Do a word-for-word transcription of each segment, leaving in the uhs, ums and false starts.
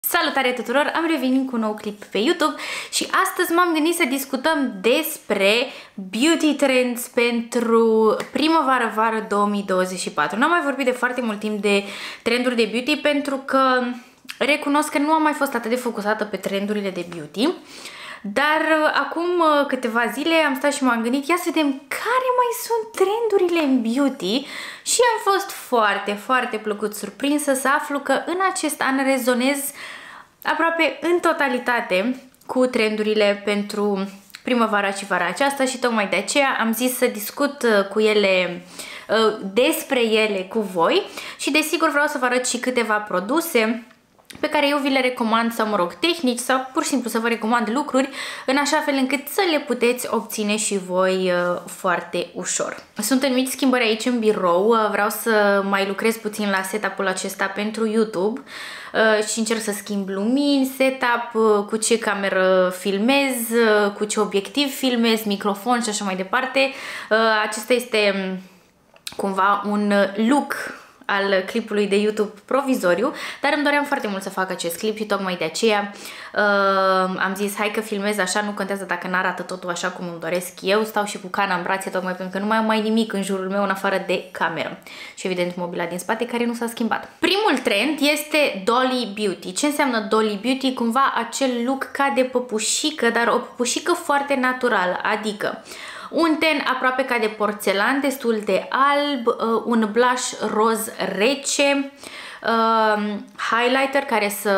Salutare tuturor! Am revenit cu un nou clip pe YouTube și astăzi m-am gândit să discutăm despre beauty trends pentru primăvară-vară două mii douăzeci și patru. N-am mai vorbit de foarte mult timp de trenduri de beauty pentru că recunosc că nu am mai fost atât de focusată pe trendurile de beauty. Dar acum câteva zile am stat și m-am gândit, ia să vedem care mai sunt trendurile în beauty și am fost foarte, foarte plăcut surprinsă să aflu că în acest an rezonez aproape în totalitate cu trendurile pentru primăvara și vara aceasta și tocmai de aceea am zis să discut cu ele, despre ele cu voi și desigur vreau să vă arăt și câteva produse pe care eu vi le recomand sau, mă rog, tehnici sau pur și simplu să vă recomand lucruri în așa fel încât să le puteți obține și voi uh, foarte ușor. Sunt în mici schimbări aici în birou, uh, vreau să mai lucrez puțin la setup-ul acesta pentru YouTube uh, și încerc să schimb lumini, setup, uh, cu ce cameră filmez, uh, cu ce obiectiv filmez, microfon și așa mai departe. Uh, acesta este um, cumva un look al clipului de YouTube provizoriu, dar îmi doream foarte mult să fac acest clip și tocmai de aceea uh, am zis hai că filmez așa, nu contează dacă n-arată totul așa cum îmi doresc eu, stau și cu cana în brațe tocmai pentru că nu mai am mai nimic în jurul meu în afară de cameră și evident mobila din spate care nu s-a schimbat. Primul trend este Dolly Beauty. Ce înseamnă Dolly Beauty? Cumva acel look ca de păpușică, dar o păpușică foarte naturală, adică un ten aproape ca de porțelan, destul de alb, uh, un blush roz rece, uh, highlighter care să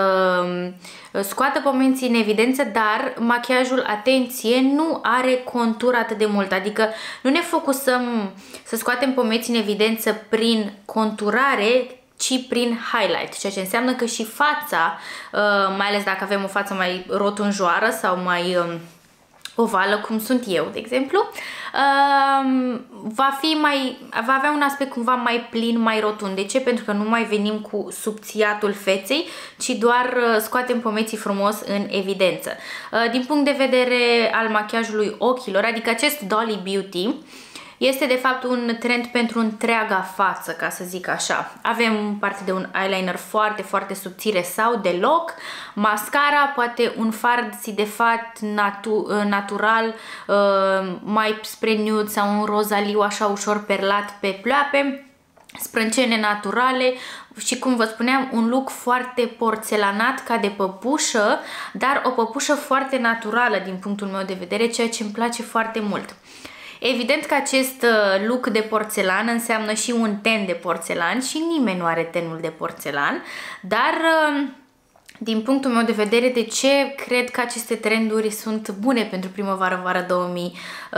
scoată pomenții în evidență, dar machiajul, atenție, nu are contur atât de mult, adică nu ne focusăm să scoatem pomenții în evidență prin conturare, ci prin highlight, ceea ce înseamnă că și fața, uh, mai ales dacă avem o față mai rotunjoară sau mai Uh, ovală, cum sunt eu, de exemplu, va fi mai, va avea un aspect cumva mai plin, mai rotund. De ce? Pentru că nu mai venim cu subțiatul feței, ci doar scoatem pomeții frumos în evidență. Din punct de vedere al machiajului ochilor, adică acest Dolly Beauty este de fapt un trend pentru întreaga față, ca să zic așa. Avem parte de un eyeliner foarte, foarte subțire sau deloc, mascara, poate un fard țidefat natu natural, mai spre nude sau un rozaliu așa ușor perlat pe pleoape, sprâncene naturale și, cum vă spuneam, un look foarte porțelanat ca de păpușă, dar o păpușă foarte naturală din punctul meu de vedere, ceea ce îmi place foarte mult. Evident că acest look de porțelan înseamnă și un ten de porțelan și nimeni nu are tenul de porțelan, dar din punctul meu de vedere, de ce cred că aceste trenduri sunt bune pentru primăvară-vară două mii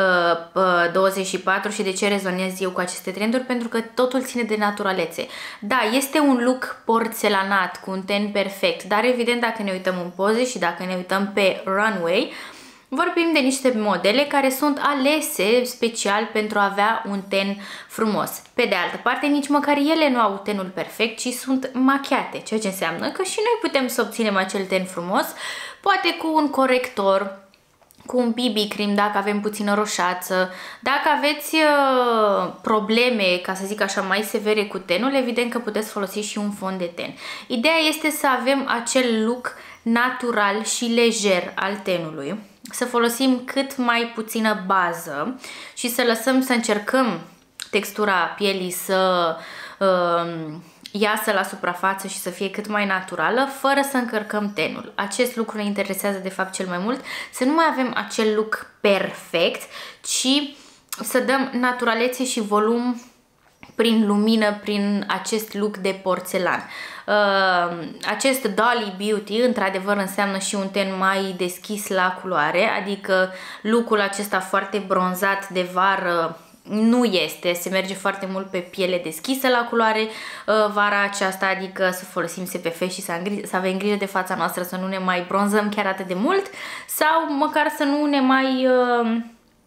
douăzeci și patru și de ce rezonez eu cu aceste trenduri? Pentru că totul ține de naturalețe. Da, este un look porțelanat cu un ten perfect, dar evident dacă ne uităm în poze și dacă ne uităm pe runway, vorbim de niște modele care sunt alese special pentru a avea un ten frumos. Pe de altă parte, nici măcar ele nu au tenul perfect, ci sunt machiate, ceea ce înseamnă că și noi putem să obținem acel ten frumos, poate cu un corector, cu un B B cream dacă avem puțină roșață. Dacă aveți uh, probleme, ca să zic așa, mai severe cu tenul, evident că puteți folosi și un fond de ten. Ideea este să avem acel look natural și lejer al tenului, să folosim cât mai puțină bază și să lăsăm să încercăm textura pielii să uh, iasă la suprafață și să fie cât mai naturală, fără să încărcăm tenul. Acest lucru ne interesează de fapt cel mai mult, să nu mai avem acel look perfect, ci să dăm naturalețe și volum prin lumină, prin acest look de porțelan. Uh, acest Dolly Beauty într-adevăr înseamnă și un ten mai deschis la culoare, adică look-ul acesta foarte bronzat de vară nu este, se merge foarte mult pe piele deschisă la culoare uh, vara aceasta, adică să folosim S P F și să, să avem grijă de fața noastră, să nu ne mai bronzăm chiar atât de mult sau măcar să nu ne mai uh,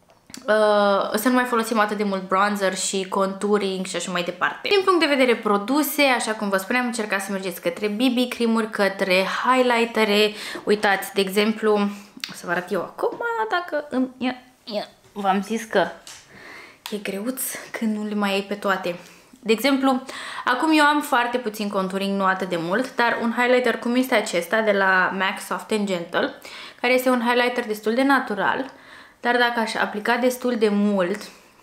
Uh, să nu mai folosim atât de mult bronzer și contouring și așa mai departe. Din punct de vedere produse, așa cum vă spuneam, încercați să mergeți către B B cream-uri, către highlightere. Uitați, de exemplu, o să vă arăt eu acum dacă îmi... v-am zis că e greuț când nu le mai ai pe toate. De exemplu, acum eu am foarte puțin contouring, nu atât de mult, dar un highlighter cum este acesta de la MAC Soft and Gentle, care este un highlighter destul de natural, dar dacă aș aplica destul de mult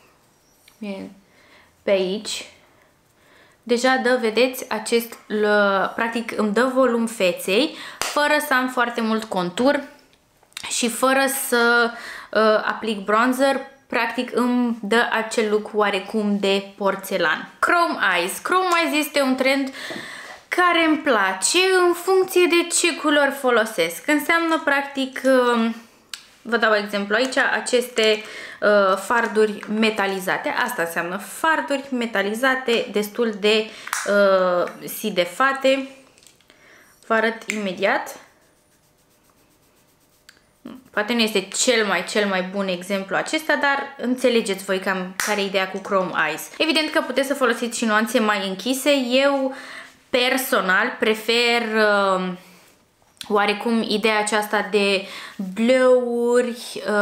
pe aici, deja dă, vedeți, acest, practic îmi dă volum feței, fără să am foarte mult contur și fără să uh, aplic bronzer, practic îmi dă acel look oarecum de porțelan. Chrome Eyes. Chrome Eyes este un trend care îmi place în funcție de ce culori folosesc. Înseamnă practic, uh, vă dau exemplu aici, aceste uh, farduri metalizate. Asta înseamnă farduri metalizate, destul de uh, sidefate. Vă arăt imediat. Poate nu este cel mai, cel mai bun exemplu acesta, dar înțelegeți voi cam care e ideea cu Chrome Eyes. Evident că puteți să folosiți și nuanțe mai închise. Eu personal prefer uh, oarecum ideea aceasta de bleu-uri,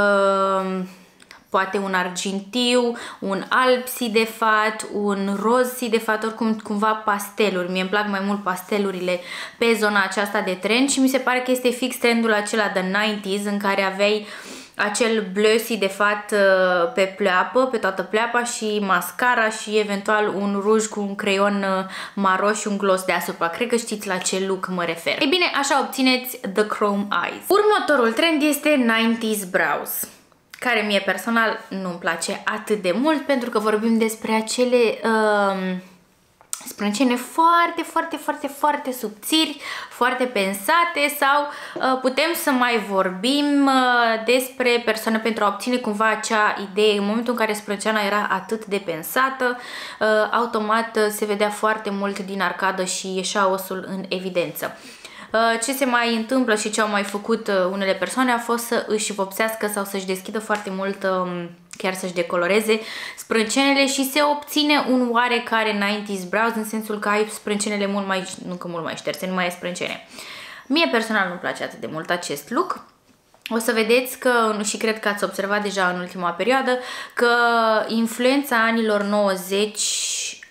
uh, poate un argintiu, un alb sidefat, un roz sidefat, oricum cumva pasteluri. Mie îmi plac mai mult pastelurile pe zona aceasta de trend și mi se pare că este fix trendul acela de nouăzeci în care aveai acel bleu sidefat pe pleoapă, pe toată pleoapa și mascara și eventual un ruj cu un creion maro și un gloss deasupra. Cred că știți la ce look mă refer. Ei bine, așa obțineți The Chrome Eyes. Următorul trend este nouăzeci Brows, care mie personal nu-mi place atât de mult pentru că vorbim despre acele uh, sprâncene foarte, foarte, foarte, foarte subțiri, foarte pensate sau uh, putem să mai vorbim uh, despre persoane pentru a obține cumva acea idee. În momentul în care sprânceana era atât de pensată, uh, automat uh, se vedea foarte mult din arcadă și ieșea osul în evidență. Ce se mai întâmplă și ce au mai făcut unele persoane a fost să își vopsească sau să-și deschidă foarte mult, chiar să-și decoloreze sprâncenele și se obține un oarecare nouăzeci brows, în sensul că ai sprâncenele mult mai, nu că mult mai șterse, nu mai e sprâncene. Mie personal nu-mi place atât de mult acest look. O să vedeți că, și cred că ați observat deja în ultima perioadă, că influența anilor nouăzeci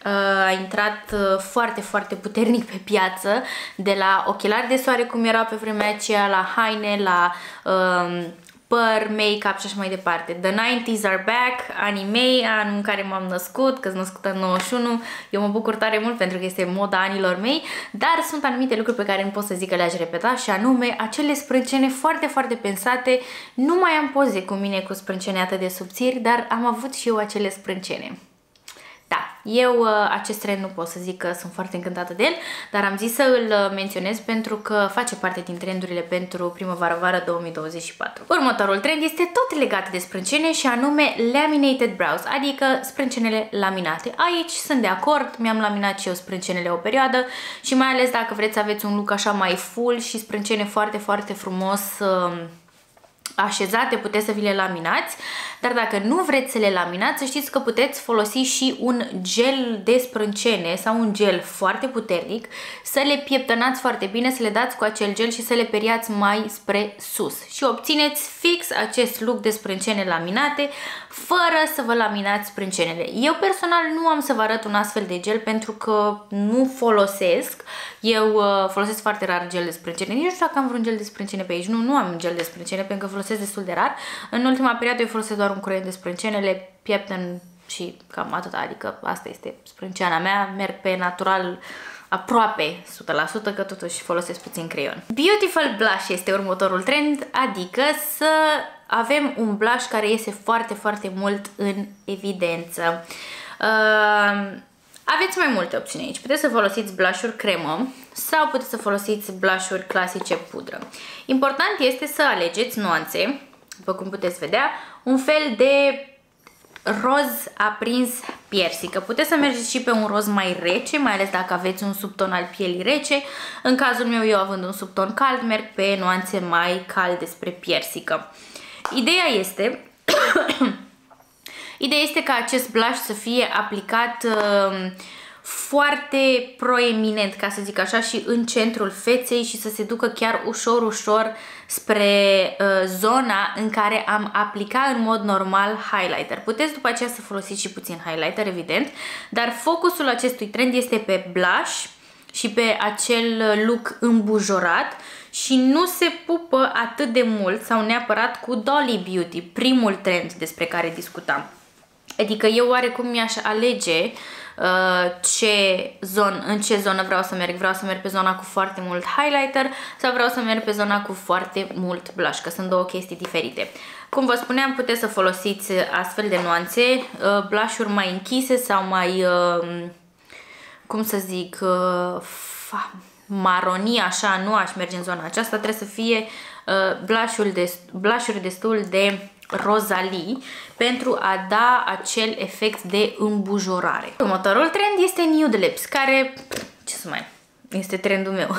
a intrat foarte, foarte puternic pe piață, de la ochelari de soare, cum era pe vremea aceea, la haine, la um, păr, make-up și așa mai departe. The nouăzeci are back, anii mei, anul în care m-am născut, că sunt născută în nouăzeci și unu, eu mă bucur tare mult pentru că este moda anilor mei, dar sunt anumite lucruri pe care nu pot să zic că le-aș repeta și anume acele sprâncene foarte, foarte pensate. Nu mai am poze cu mine cu sprâncene atât de subțiri, dar am avut și eu acele sprâncene. Da, eu acest trend nu pot să zic că sunt foarte încântată de el, dar am zis să îl menționez pentru că face parte din trendurile pentru primăvară-vară două mii douăzeci și patru. Următorul trend este tot legat de sprâncene și anume laminated brows, adică sprâncenele laminate. Aici sunt de acord, mi-am laminat și eu sprâncenele o perioadă și mai ales dacă vreți să aveți un look așa mai full și sprâncene foarte, foarte frumos așezate, puteți să vi le laminați, dar dacă nu vreți să le laminați, să știți că puteți folosi și un gel de sprâncene sau un gel foarte puternic, să le pieptănați foarte bine, să le dați cu acel gel și să le periați mai spre sus și obțineți fix acest look de sprâncene laminate, fără să vă laminați sprâncenele. Eu personal nu am să vă arăt un astfel de gel pentru că nu folosesc. Eu uh, folosesc foarte rar gel de sprâncene. Nici nu știu dacă am vreun gel de sprâncene pe aici. Nu, nu am gel de sprâncene pentru că folosesc destul de rar. În ultima perioadă eu folosesc doar un creion de sprâncene, le pieptăn și cam atât. Adică asta este sprânceana mea. Merg pe natural aproape o sută la sută, că totuși folosesc puțin creion. Beautiful blush este următorul trend, adică să avem un blush care iese foarte, foarte mult în evidență. Uh, aveți mai multe opțiuni aici. Puteți să folosiți blush-uri cremă sau puteți să folosiți blush-uri clasice pudră. Important este să alegeți nuanțe, după cum puteți vedea, un fel de roz aprins piersică. Puteți să mergeți și pe un roz mai rece, mai ales dacă aveți un subton al pielii rece. În cazul meu, eu având un subton cald, merg pe nuanțe mai calde spre piersică. Ideea este Ideea este ca acest blush să fie aplicat uh, foarte proeminent, ca să zic așa, și în centrul feței și să se ducă chiar ușor, ușor spre uh, zona în care am aplicat în mod normal highlighter. Puteți după aceea să folosiți și puțin highlighter, evident, dar focusul acestui trend este pe blush și pe acel look îmbujorat și nu se pupă atât de mult sau neapărat cu Dolly Beauty, primul trend despre care discutam. Adică eu oarecum mi-aș alege uh, ce zon, în ce zonă vreau să merg. Vreau să merg pe zona cu foarte mult highlighter sau vreau să merg pe zona cu foarte mult blush, că sunt două chestii diferite. Cum vă spuneam, puteți să folosiți astfel de nuanțe, uh, blush-uri mai închise sau mai, uh, cum să zic, uh, maronii, așa, nu aș merge în zona aceasta, trebuie să fie uh, blush-uri de, blush destul de rozalii pentru a da acel efect de îmbujorare. Următorul trend este Nude Lips, care, ce să mai, este trendul meu.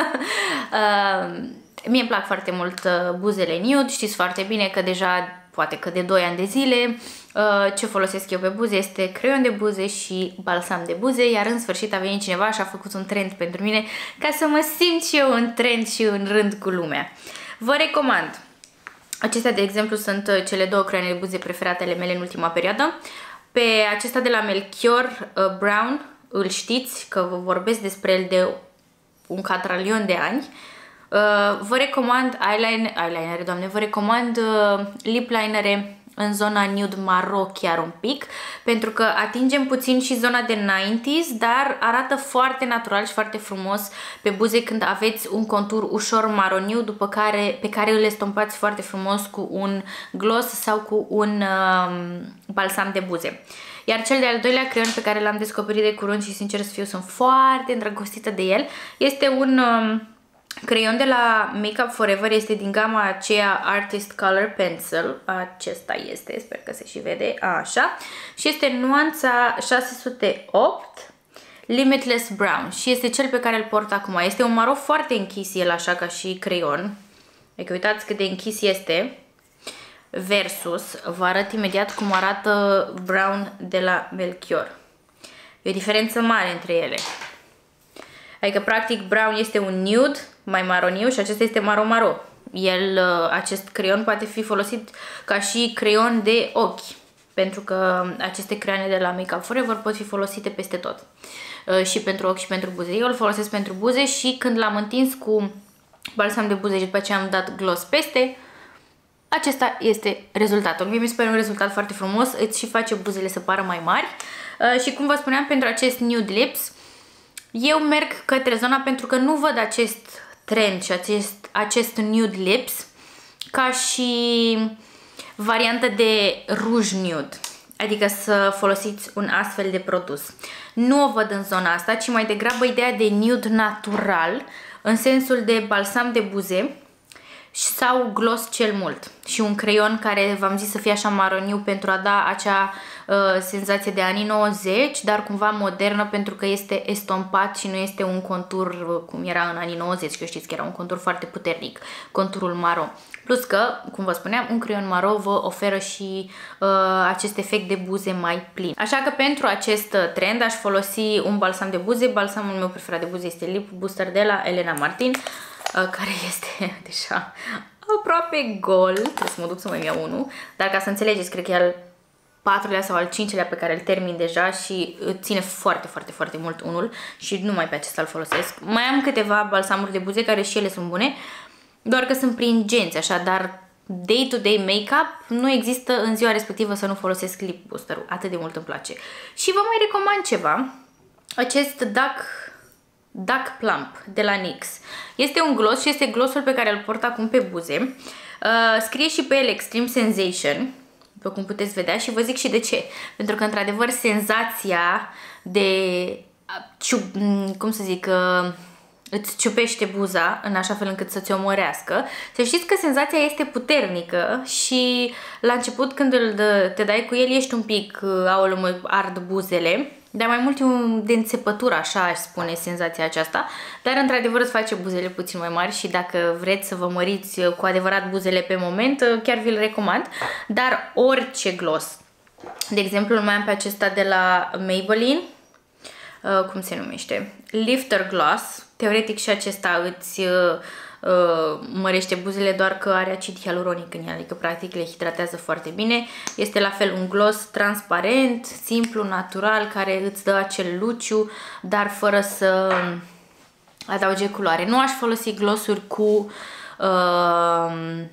uh, mie îmi plac foarte mult uh, buzele nude, știți foarte bine că deja, poate că de doi ani de zile, uh, ce folosesc eu pe buze este creion de buze și balsam de buze, iar în sfârșit a venit cineva și a făcut un trend pentru mine ca să mă simt și eu în trend și în rând cu lumea. Vă recomand. Acestea, de exemplu, sunt cele două creioane de buze preferate ale mele în ultima perioadă. Pe acesta de la Melchior uh, Brown, îl știți că vă vorbesc despre el de un catralion de ani. Uh, vă recomand eyeliner, eyelinere, doamne, vă recomand uh, lip linere în zona nude maro chiar un pic, pentru că atingem puțin și zona de nouăzeci, dar arată foarte natural și foarte frumos pe buze când aveți un contur ușor maroniu, după care, pe care îl estompați foarte frumos cu un gloss sau cu un uh, balsam de buze. Iar cel de-al doilea creion pe care l-am descoperit de curând și sincer să fiu sunt foarte îndrăgostită de el, este un uh, creion de la Make Up For Ever, este din gama aceea Artist Color Pencil, acesta este, sper că se și vede, așa, și este nuanța șase sute opt Limitless Brown și este cel pe care îl port acum. Este un maro foarte închis el așa ca și creion, adică uitați cât de închis este, versus, vă arăt imediat cum arată Brown de la Melchior. E o diferență mare între ele. Adică, practic, Brown este un nude mai maroniu și acesta este maro-maro. El, acest creion poate fi folosit ca și creion de ochi, pentru că aceste creioane de la Make Up For Ever pot fi folosite peste tot. Și pentru ochi și pentru buze. Eu îl folosesc pentru buze și când l-am întins cu balsam de buze și după aceea am dat gloss peste, acesta este rezultatul. Mie mi se pare un rezultat foarte frumos, îți și face buzele să pară mai mari. Și cum vă spuneam, pentru acest Nude Lips, eu merg către zona pentru că nu văd acest trend și acest, acest Nude Lips ca și variantă de ruj nude, adică să folosiți un astfel de produs. Nu o văd în zona asta, ci mai degrabă ideea de nude natural, în sensul de balsam de buze sau gloss cel mult și un creion care v-am zis să fie așa maroniu pentru a da acea uh, senzație de anii nouăzeci, dar cumva modernă pentru că este estompat și nu este un contur uh, cum era în anii nouăzeci, că știți că era un contur foarte puternic, conturul maro. Plus că, cum vă spuneam, un creion maro vă oferă și uh, acest efect de buze mai plin. Așa că pentru acest trend aș folosi un balsam de buze. Balsamul meu preferat de buze este Lip Booster de la Elena Martin, care este deja aproape gol. Trebuie să mă duc să mai iau unul. Dar ca să înțelegeți, cred că e al patrulea sau al cincilea pe care îl termin deja și ține foarte, foarte, foarte mult unul și numai pe acesta îl folosesc. Mai am câteva balsamuri de buze care și ele sunt bune, doar că sunt pringenți, așa, dar day-to-day make-up nu există în ziua respectivă să nu folosesc lip booster-ul. Atât de mult îmi place. Și vă mai recomand ceva. Acest Duck Duck Plump de la NYX. Este un gloss și este glossul pe care îl port acum pe buze. Uh, scrie și pe el Extreme Sensation, după cum puteți vedea, și vă zic și de ce. Pentru că, într-adevăr, senzația de, cum să zic, uh, îți ciupește buza în așa fel încât să ți omorească. Să știți că senzația este puternică și la început când îl dă, te dai cu el ești un pic, aoleu, mă ard buzele, dar mai mult e un de înțepătură, așa aș spune senzația aceasta, dar într-adevăr îți face buzele puțin mai mari și dacă vreți să vă măriți cu adevărat buzele pe moment, chiar vi-l recomand. Dar orice gloss, de exemplu, îl mai am pe acesta de la Maybelline, uh, cum se numește? Lifter Gloss. Teoretic și acesta îți uh, uh, mărește buzele, doar că are acid hialuronic în el, adică practic le hidratează foarte bine. Este la fel un gloss transparent, simplu, natural, care îți dă acel luciu, dar fără să adauge culoare. Nu aș folosi glossuri cu uh,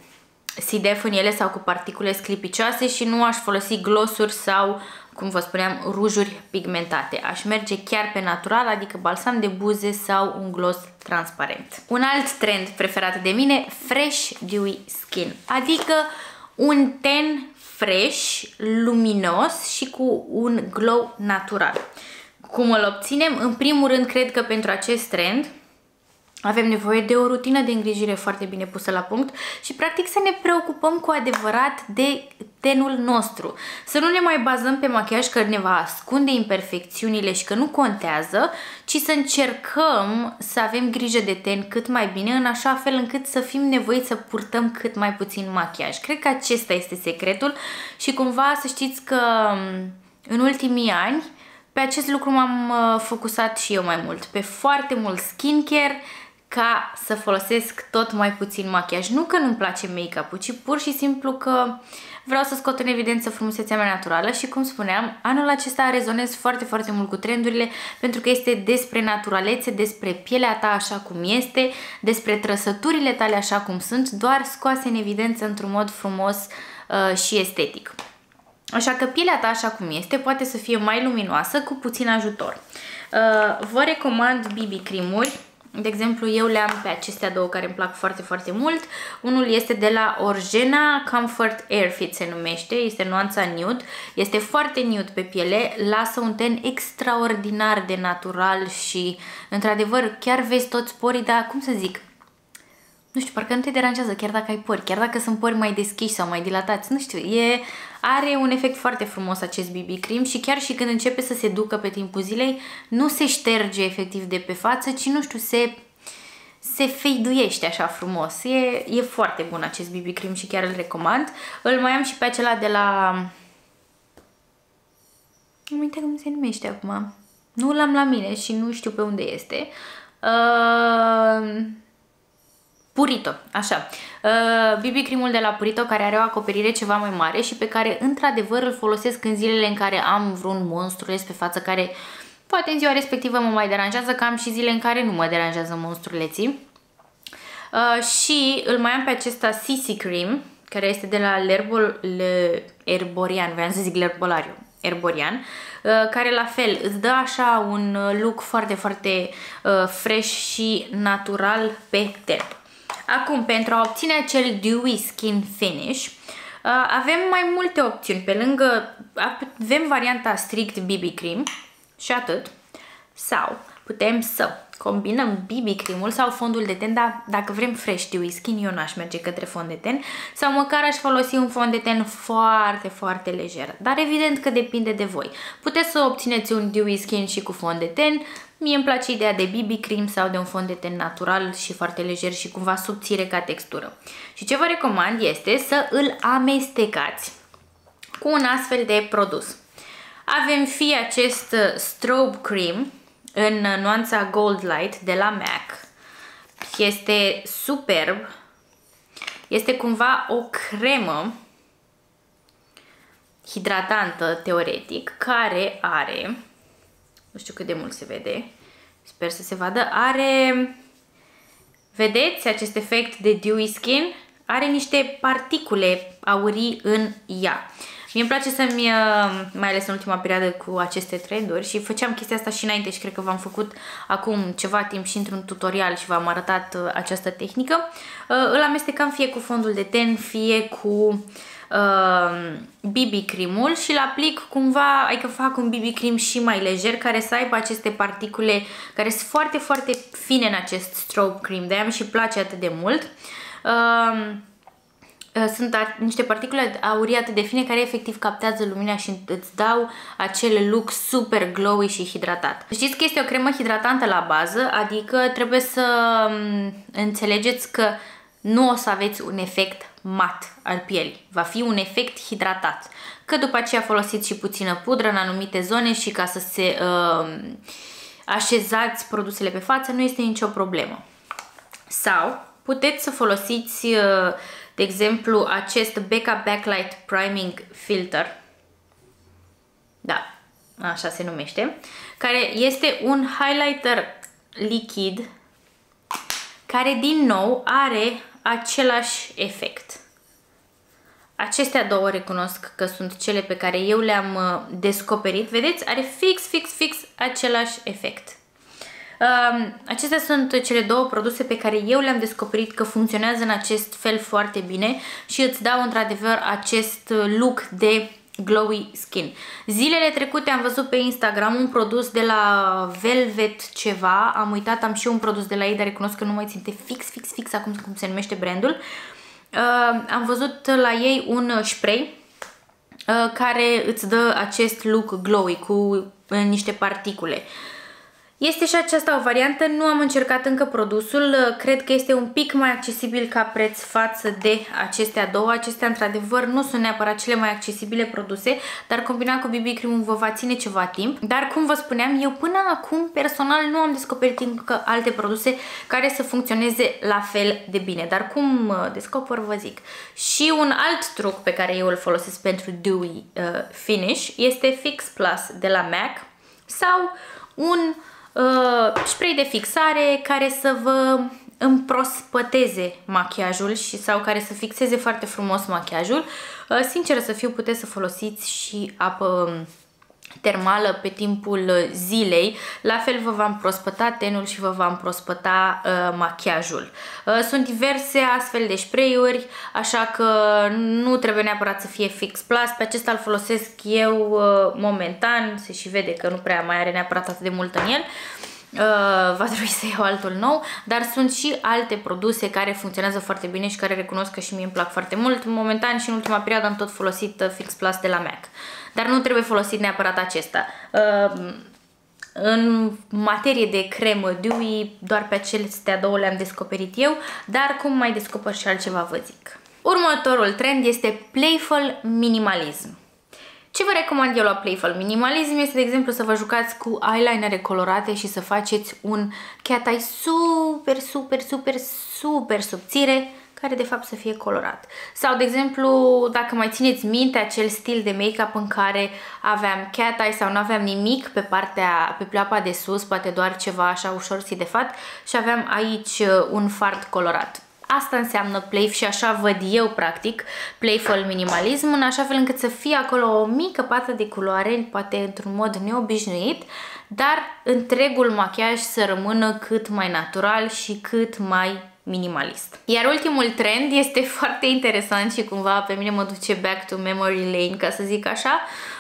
S I D F în ele sau cu particule sclipicioase și nu aș folosi glossuri sau, cum vă spuneam, rujuri pigmentate. Aș merge chiar pe natural, adică balsam de buze sau un gloss transparent. Un alt trend preferat de mine, Fresh Dewy Skin, adică un ten fresh, luminos și cu un glow natural. Cum îl obținem? În primul rând, cred că pentru acest trend avem nevoie de o rutină de îngrijire foarte bine pusă la punct și practic să ne preocupăm cu adevărat de tenul nostru. Să nu ne mai bazăm pe machiaj că ne va ascunde imperfecțiunile și că nu contează, ci să încercăm să avem grijă de ten cât mai bine, în așa fel încât să fim nevoiți să purtăm cât mai puțin machiaj. Cred că acesta este secretul și cumva să știți că în ultimii ani pe acest lucru m-am focusat și eu mai mult, pe foarte mult skincare, ca să folosesc tot mai puțin machiaj. Nu că nu-mi place make-up-ul, ci pur și simplu că vreau să scot în evidență frumusețea mea naturală și, cum spuneam, anul acesta rezonez foarte, foarte mult cu trendurile pentru că este despre naturalețe, despre pielea ta așa cum este, despre trăsăturile tale așa cum sunt, doar scoase în evidență într-un mod frumos uh, și estetic. Așa că pielea ta așa cum este poate să fie mai luminoasă cu puțin ajutor. Uh, vă recomand B B cream-uri. De exemplu, eu le am pe acestea două care îmi plac foarte, foarte mult. Unul este de la Orgena Comfort Air Fit se numește, este nuanța nude. Este foarte nude pe piele, lasă un ten extraordinar de natural și, într-adevăr, chiar vezi toți porii, dar, cum să zic, nu știu, parcă nu te deranjează chiar dacă ai pori, chiar dacă sunt pori mai deschiși sau mai dilatați, nu știu, e, are un efect foarte frumos acest B B cream și chiar și când începe să se ducă pe timpul zilei, nu se șterge efectiv de pe față, ci, nu știu, se, se feiduiește așa frumos. E, e foarte bun acest B B cream și chiar îl recomand. Îl mai am și pe acela de la... Nu uite cum se numește acum. Nu l-am la mine și nu știu pe unde este. Uh... Purito, așa, uh, B B cream-ul de la Purito, care are o acoperire ceva mai mare și pe care într-adevăr îl folosesc în zilele în care am vreun monstrules pe față care poate în ziua respectivă mă mai deranjează, că am și zile în care nu mă deranjează monstruleții. Uh, și îl mai am pe acesta C C Cream, care este de la L'Herbol, Le Herborian, vreau să zic L'Herbolariu, Herborian, uh, care la fel îți dă așa un look foarte, foarte uh, fresh și natural pe ten. Acum, pentru a obține acel Dewy Skin Finish, avem mai multe opțiuni. Pe lângă, avem varianta strict B B cream și atât. Sau putem să combinăm B B cream-ul sau fondul de ten, dar dacă vrem fresh dewy skin, eu n-aș merge către fond de ten, sau măcar aș folosi un fond de ten foarte, foarte lejer. Dar evident că depinde de voi. Puteți să obțineți un dewy skin și cu fond de ten. Mie îmi place ideea de B B cream sau de un fond de ten natural și foarte lejer și cumva subțire ca textură. Și ce vă recomand este să îl amestecați cu un astfel de produs. Avem fie acest strobe cream în nuanța Gold Light de la MAC. Este superb. Este cumva o cremă hidratantă, teoretic, care are, nu știu cât de mult se vede, sper să se vadă, are, vedeți acest efect de dewy skin? Are niște particule aurii în ea. Mie îmi place să-mi, mai ales în ultima perioadă cu aceste trenduri, și făceam chestia asta și înainte și cred că v-am făcut acum ceva timp și într-un tutorial și v-am arătat această tehnică. Îl amestecam fie cu fondul de ten, fie cu B B cream-ul și îl aplic cumva, adică fac un B B cream și mai lejer, care să aibă aceste particule care sunt foarte, foarte fine în acest strobe cream, de-aia mi și place atât de mult. Sunt niște particule aurii atât de fine care efectiv captează lumina și îți dau acel look super glowy și hidratat. Știți că este o cremă hidratantă la bază, adică trebuie să înțelegeți că nu o să aveți un efect mat al pielii, va fi un efect hidratat. Că după aceea folosiți și puțină pudră în anumite zone și ca să se uh, așezați produsele pe față, nu este nicio problemă. Sau puteți să folosiți, de exemplu, acest Becca Backlight Priming Filter. Da, așa se numește. Care este un highlighter lichid care din nou are același efect. Acestea două recunosc că sunt cele pe care eu le-am descoperit. Vedeți? Are fix, fix, fix același efect. Acestea sunt cele două produse pe care eu le-am descoperit că funcționează în acest fel foarte bine și îți dau într-adevăr acest look de glowy skin. Zilele trecute am văzut pe Instagram un produs de la Velvet ceva, am uitat, am și un produs de la ei, dar recunosc că nu mai ținte fix, fix, fix acum cum se numește brandul. Uh, am văzut la ei un spray uh, care îți dă acest look glowy cu uh, niște particule. Este și aceasta o variantă, nu am încercat încă produsul, cred că este un pic mai accesibil ca preț față de acestea două. Acestea într-adevăr nu sunt neapărat cele mai accesibile produse, dar combinat cu B B cream-ul vă va ține ceva timp. Dar cum vă spuneam, eu până acum personal nu am descoperit încă alte produse care să funcționeze la fel de bine. Dar cum descoper vă zic. Și un alt truc pe care eu îl folosesc pentru dewy uh, finish este Fix Plus de la MAC sau un Uh, spray de fixare care să vă împrospăteze machiajul și sau care să fixeze foarte frumos machiajul. Uh, sinceră să fiu, puteți să folosiți și apă termală pe timpul zilei, la fel vă va împrospăta tenul și vă va împrospăta uh, machiajul. Uh, sunt diverse astfel de spray-uri, așa că nu trebuie neapărat să fie Fix Plus, pe acesta îl folosesc eu uh, momentan, se și vede că nu prea mai are neapărat atât de mult în el. Uh, va trebui să iau altul nou, dar sunt și alte produse care funcționează foarte bine și care recunosc că și mie îmi plac foarte mult. Momentan și în ultima perioadă am tot folosit Fix Plus de la MAC, dar nu trebuie folosit neapărat acesta. Uh, în materie de cremă dewy, doar pe acestea două le-am descoperit eu, dar cum mai descoper și altceva vă zic. Următorul trend este Playful Minimalism. Ce vă recomand eu la Playful Minimalism este, de exemplu, să vă jucați cu eyelinere colorate și să faceți un cat eye super, super, super, super subțire, care de fapt să fie colorat. Sau, de exemplu, dacă mai țineți minte acel stil de make-up în care aveam cat eye sau nu aveam nimic pe partea, pe pleoapa de sus, poate doar ceva așa ușor țidefat și aveam aici un fard colorat. Asta înseamnă play și așa văd eu practic Playful Minimalism, în așa fel încât să fie acolo o mică pată de culoare, poate într-un mod neobișnuit, dar întregul machiaj să rămână cât mai natural și cât mai minimalist. Iar ultimul trend este foarte interesant și cumva pe mine mă duce back to memory lane, ca să zic așa.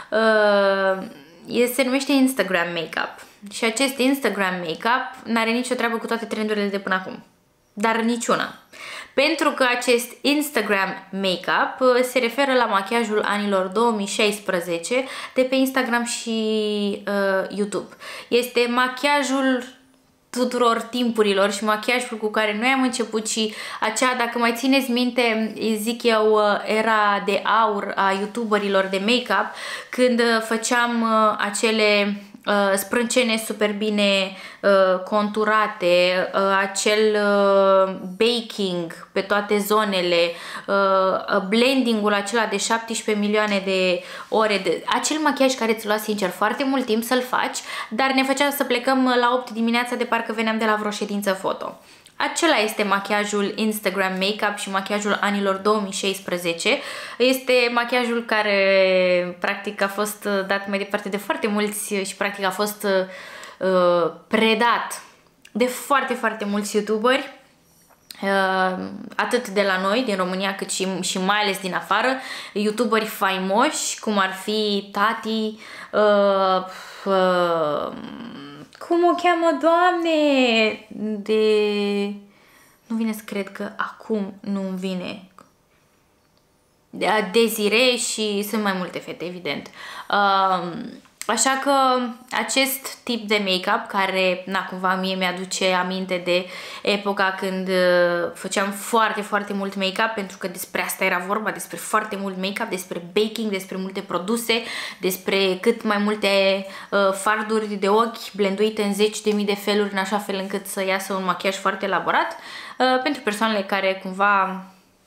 Uh, se numește Instagram Makeup. Și acest Instagram Makeup n-are nicio treabă cu toate trendurile de până acum. Dar niciuna. Pentru că acest Instagram Makeup se referă la machiajul anilor două mii șaisprezece de pe Instagram și uh, YouTube. Este machiajul tuturor timpurilor și machiajul cu care noi am început și acea, dacă mai țineți minte, zic eu, era de aur a youtuberilor de make-up, când făceam acele uh, sprâncene super bine uh, conturate, uh, acel uh, baking pe toate zonele, uh, blending-ul acela de șaptesprezece milioane de ore, de, acel machiaj care ți-l lua sincer foarte mult timp să-l faci, dar ne făcea să plecăm la opt dimineața de parcă veneam de la vreo ședință foto. Acela este machiajul Instagram Makeup și machiajul anilor două mii șaisprezece. Este machiajul care practic a fost dat mai departe de foarte mulți și practic a fost uh, predat de foarte, foarte mulți youtuberi. Uh, atât de la noi, din România, cât și, și mai ales din afară, youtuberi faimoși, cum ar fi Tati, uh, uh, cum o cheamă, Doamne, de... nu vine să cred că acum nu-mi vine. Desire și sunt mai multe fete, evident. Uh, Așa că acest tip de make-up, care, na, cumva mie mi-aduce aminte de epoca când uh, făceam foarte, foarte mult make-up, pentru că despre asta era vorba, despre foarte mult make-up, despre baking, despre multe produse, despre cât mai multe uh, farduri de ochi blenduite în zeci de mii de feluri, în așa fel încât să iasă un machiaj foarte elaborat. Uh, pentru persoanele care cumva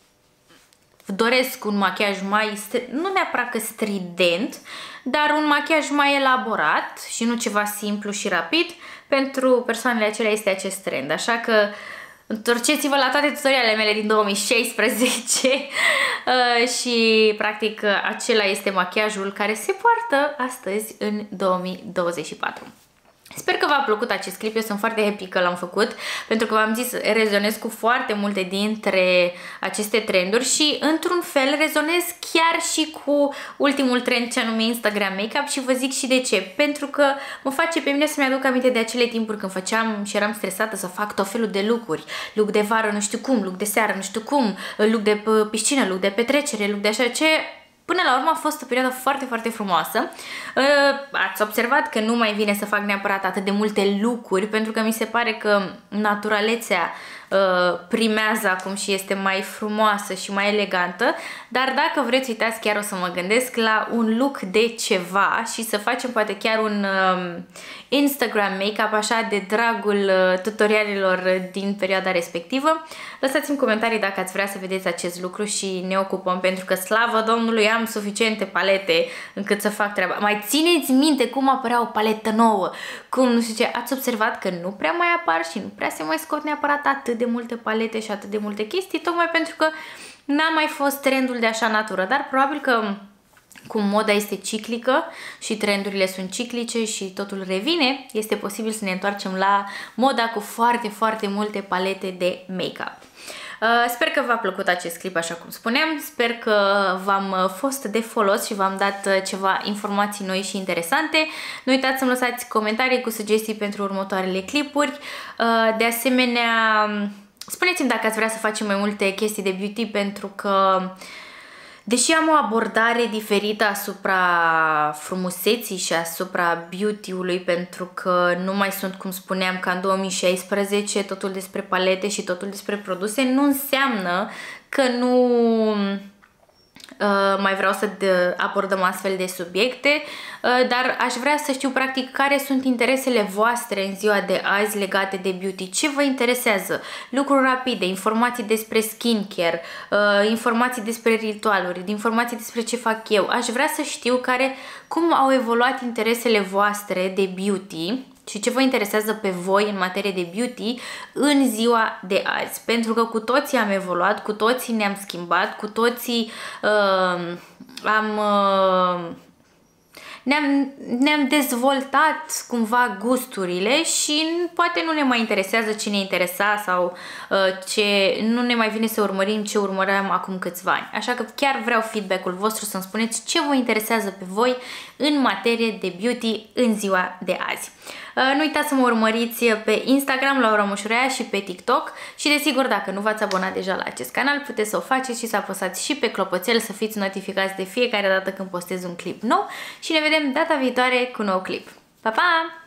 doresc un machiaj mai, nu neapărat că strident, dar un machiaj mai elaborat și nu ceva simplu și rapid, pentru persoanele acelea este acest trend. Așa că întorceți-vă la toate tutorialele mele din două mii șaisprezece și practic acela este machiajul care se poartă astăzi în două mii douăzeci și patru. Sper că v-a plăcut acest clip, eu sunt foarte happy că l-am făcut, pentru că v-am zis, rezonez cu foarte multe dintre aceste trenduri și într-un fel rezonez chiar și cu ultimul trend, ce anume Instagram Makeup, și vă zic și de ce. Pentru că mă face pe mine să-mi aduc aminte de acele timpuri când făceam și eram stresată să fac tot felul de look-uri. Look de vară nu știu cum, look de seară nu știu cum, look de piscină, look de petrecere, look de așa ce... Până la urmă a fost o perioadă foarte, foarte frumoasă. Ați observat că nu mai vine să fac neapărat atât de multe look-uri, pentru că mi se pare că naturalețea primează acum și este mai frumoasă și mai elegantă, dar dacă vreți, uitați, chiar o să mă gândesc la un look de ceva și să facem poate chiar un um, Instagram make-up așa de dragul uh, tutorialelor din perioada respectivă. Lăsați-mi comentarii dacă ați vrea să vedeți acest lucru și ne ocupăm, pentru că, slavă Domnului, am suficiente palete încât să fac treaba. Mai țineți minte cum apărea o paletă nouă, cum nu știu ce, ați observat că nu prea mai apar și nu prea se mai scot neapărat atât de multe palete și atât de multe chestii, tocmai pentru că n-a mai fost trendul de așa natură, dar probabil că cum moda este ciclică și trendurile sunt ciclice și totul revine, este posibil să ne întoarcem la moda cu foarte, foarte multe palete de make-up. Sper că v-a plăcut acest clip, așa cum spuneam, sper că v-am fost de folos și v-am dat ceva informații noi și interesante. Nu uitați să-mi lăsați comentarii cu sugestii pentru următoarele clipuri. De asemenea, spuneți-mi dacă ați vrea să facem mai multe chestii de beauty, pentru că deși am o abordare diferită asupra frumuseții și asupra beauty-ului, pentru că nu mai sunt, cum spuneam, ca în două mii șaisprezece, totul despre palete și totul despre produse, nu înseamnă că nu uh, mai vreau să abordăm astfel de subiecte, uh, dar aș vrea să știu practic care sunt interesele voastre în ziua de azi legate de beauty. Ce vă interesează? Lucruri rapide, informații despre skincare, uh, informații despre ritualuri, informații despre ce fac eu. Aș vrea să știu care, cum au evoluat interesele voastre de beauty și ce vă interesează pe voi în materie de beauty în ziua de azi. Pentru că cu toții am evoluat, cu toții ne-am schimbat, cu toții uh, am... Uh, ne-am ne-am dezvoltat cumva gusturile și poate nu ne mai interesează ce ne interesa sau uh, ce nu ne mai vine să urmărim ce urmăream acum câțiva ani. Așa că chiar vreau feedback-ul vostru, să-mi spuneți ce vă interesează pe voi în materie de beauty în ziua de azi. Uh, nu uitați să mă urmăriți pe Instagram, Laura Mușurea, și pe TikTok și desigur, dacă nu v-ați abonat deja la acest canal, puteți să o faceți și să apăsați și pe clopoțel să fiți notificați de fiecare dată când postez un clip nou și ne vedem data viitoare cu un nou clip. Pa, pa!